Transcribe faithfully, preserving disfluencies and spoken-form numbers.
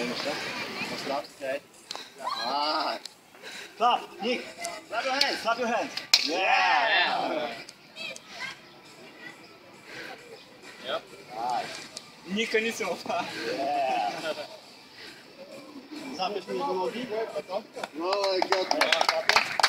Okay. Ah. Clap, Nick. Clap your hands. Clap your hands. Yeah. Yep. Nice. Nika nic nie ma. Yeah. Zapiesz mi do nogi? No, jak ja.